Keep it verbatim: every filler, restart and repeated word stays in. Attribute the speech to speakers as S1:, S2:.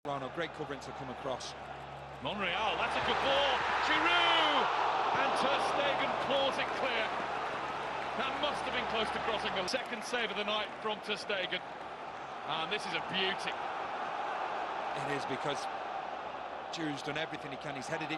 S1: Lano, great covering to come across.
S2: Monreal, that's a good ball. Giroud! And Ter Stegen claws it clear. That must have been close to crossing the second save of the night from Ter Stegen. And this is a beauty.
S1: It is, because Giroud's done everything he can. He's headed it